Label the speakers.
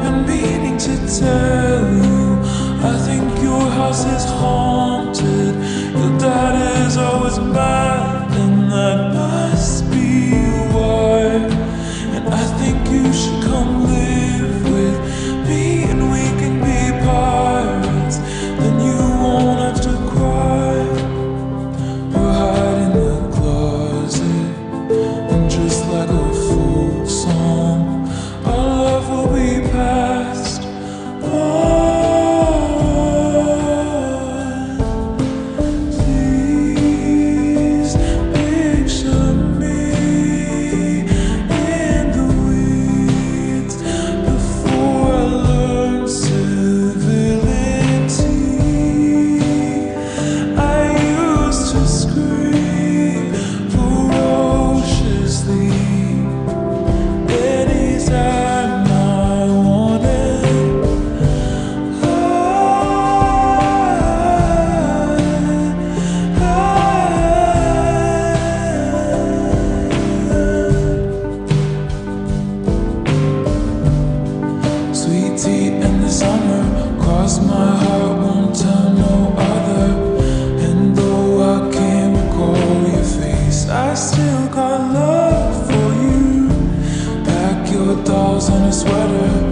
Speaker 1: been meaning to tell you, I think your house is haunted. Your dad is always mad, and that must be why. And I think you should come live with me, and we can be pirates. Then you won't have to cry or hide in the closet. And just like a folk song, our love will be passed on. Please picture me in the weeds before I learn civility. I used to scream ferociously anytime I wanted. Sweet tea in the summer, cross my heart, won't tell no other. And though I can't recall your face, I still got love for you. Pack your dolls in a sweater,